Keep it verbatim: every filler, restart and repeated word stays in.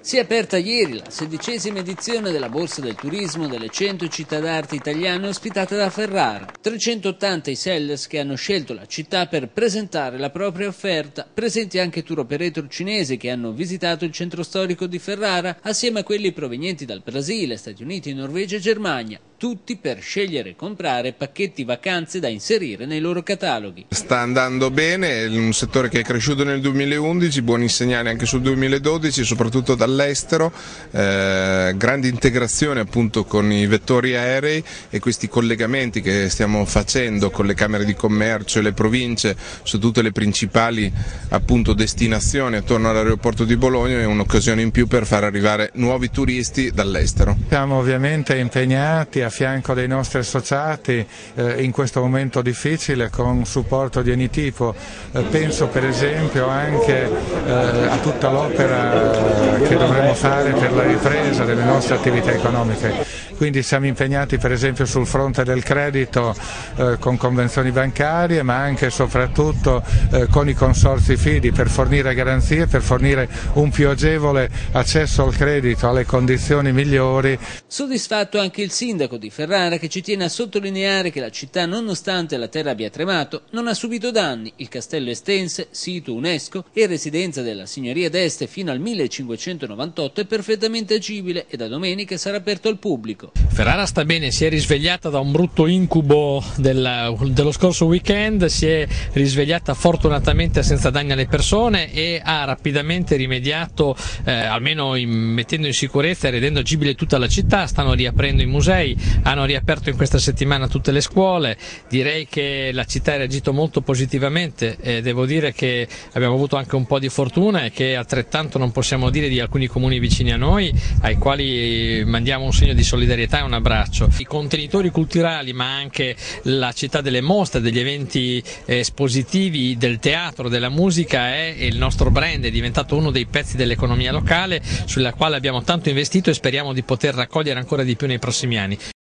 Si è aperta ieri la sedicesima edizione della Borsa del Turismo delle cento città d'arte italiane ospitate da Ferrara. trecentottanta i sellers che hanno scelto la città per presentare la propria offerta, presenti anche tour operator cinesi che hanno visitato il centro storico di Ferrara, assieme a quelli provenienti dal Brasile, Stati Uniti, Norvegia e Germania, tutti per scegliere e comprare pacchetti vacanze da inserire nei loro cataloghi. Sta andando bene, è un settore che è cresciuto nel duemilaundici, buoni segnali anche sul duemiladodici, soprattutto dall'estero, eh, grande integrazione appunto con i vettori aerei e questi collegamenti che stiamo facendo con le camere di commercio e le province su tutte le principali appunto destinazioni attorno all'aeroporto di Bologna è un'occasione in più per far arrivare nuovi turisti dall'estero. Siamo ovviamente impegnati a fianco dei nostri associati eh, in questo momento difficile con supporto di ogni tipo, eh, penso per esempio anche eh, a tutta l'opera che dovremo fare per la ripresa delle nostre attività economiche. Quindi siamo impegnati per esempio sul fronte del credito eh, con convenzioni bancarie, ma anche e soprattutto eh, con i consorzi fidi per fornire garanzie, per fornire un più agevole accesso al credito alle condizioni migliori. Soddisfatto anche il sindaco di Ferrara, che ci tiene a sottolineare che la città, nonostante la terra abbia tremato, non ha subito danni. Il castello estense, sito UNESCO e residenza della signoria d'Este fino al millecinquecentonovantotto, è perfettamente agibile e da domenica sarà aperto al pubblico. Ferrara sta bene, si è risvegliata da un brutto incubo del, dello scorso weekend, si è risvegliata fortunatamente senza danni alle persone e ha rapidamente rimediato, eh, almeno in, mettendo in sicurezza e rendendo agibile tutta la città. Stanno riaprendo i musei, hanno riaperto in questa settimana tutte le scuole. Direi che la città ha reagito molto positivamente e devo dire che abbiamo avuto anche un po' di fortuna e che altrettanto non possiamo dire di alcuni comuni vicini a noi, ai quali mandiamo un segno di solidarietà e un abbraccio. I contenitori culturali, ma anche la città delle mostre, degli eventi espositivi, del teatro, della musica è il nostro brand, è diventato uno dei pezzi dell'economia locale sulla quale abbiamo tanto investito e speriamo di poter raccogliere ancora di più nei prossimi anni.